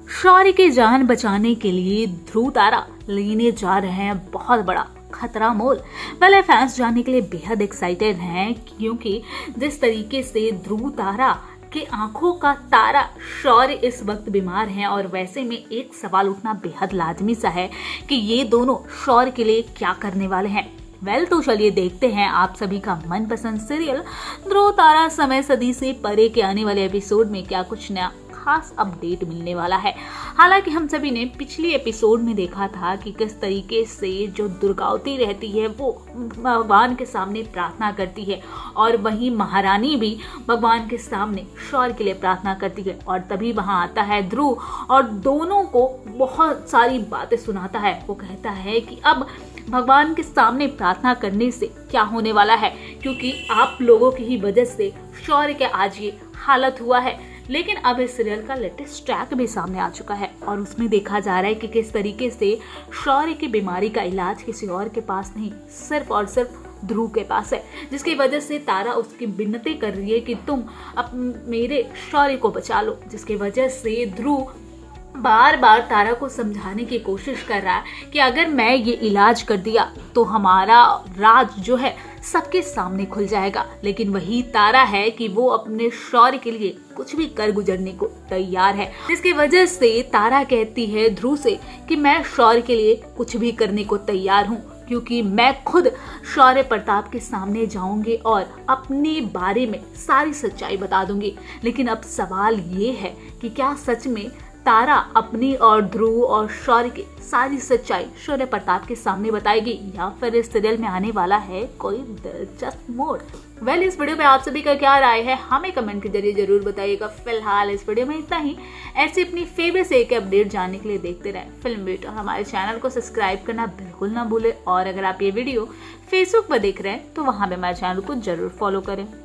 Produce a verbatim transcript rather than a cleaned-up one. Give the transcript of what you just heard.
शौर्य की जान बचाने के लिए ध्रुव तारा लेने जा रहे हैं बहुत बड़ा खतरा मोल। पहले फैंस जानने के लिए बेहद एक्साइटेड हैं, क्योंकि जिस तरीके से ध्रुव तारा के आंखों का तारा शौर्य इस वक्त बीमार हैं, और वैसे में एक सवाल उठना बेहद लाजमी सा है कि ये दोनों शौर्य के लिए क्या करने वाले हैं। वेल well, तो चलिए देखते हैं आप सभी का मनपसंद सीरियल ध्रुव तारा समय सदी से परे के आने वाले एपिसोड में क्या कुछ नया खास अपडेट मिलने वाला है। हालांकि हम सभी ने पिछली एपिसोड में देखा था कि किस तरीके से जो दुर्गावती रहती है वो भगवान के सामने प्रार्थना करती है, और वहीं महारानी भी भगवान के सामने शौर्य के लिए प्रार्थना करती है, और तभी वहां आता है ध्रुव और दोनों को बहुत सारी बातें सुनाता है। वो कहता है कि अब भगवान के सामने प्रार्थना करने से क्या होने वाला है, क्योंकि आप लोगों की ही वजह से शौर्य के आज ये हालत हुआ है। लेकिन अब इस सीरियल का लेटेस्ट ट्रैक भी सामने आ चुका है, और उसमें देखा जा रहा है कि किस तरीके से शौर्य की बीमारी का इलाज किसी और के पास नहीं, सिर्फ और सिर्फ ध्रुव के पास है, जिसकी वजह से तारा उसकी विनती कर रही है कि तुम अब मेरे शौर्य को बचा लो, जिसकी वजह से ध्रुव बार बार तारा को समझाने की कोशिश कर रहा है कि अगर मैं ये इलाज कर दिया तो हमारा राज जो है सबके सामने खुल जाएगा। लेकिन वही तारा है कि वो अपने शौर्य के लिए कुछ भी कर गुजरने को तैयार है, जिसकी वजह से तारा कहती है ध्रुव से कि मैं शौर्य के लिए कुछ भी करने को तैयार हूँ, क्योंकि मैं खुद शौर्य प्रताप के सामने जाऊंगी और अपने बारे में सारी सच्चाई बता दूंगी। लेकिन अब सवाल ये है कि क्या सच में तारा अपनी और ध्रुव और शौर्य की सारी सच्चाई शौर्य प्रताप के सामने बताएगी, या फिर इस सीरियल में आने वाला है कोई दिलचस्प मोड़। वेल well, इस वीडियो में आप सभी का क्या राय है हमें कमेंट के जरिए जरूर बताइएगा। फिलहाल इस वीडियो में इतना ही। ऐसे अपनी फेवरेट से एक अपडेट जानने के लिए देखते रहें फिल्म बीट, और हमारे चैनल को सब्सक्राइब करना बिल्कुल ना भूले। और अगर आप ये वीडियो फेसबुक पर देख रहे हैं तो वहां पे हमारे चैनल को जरूर फॉलो करें।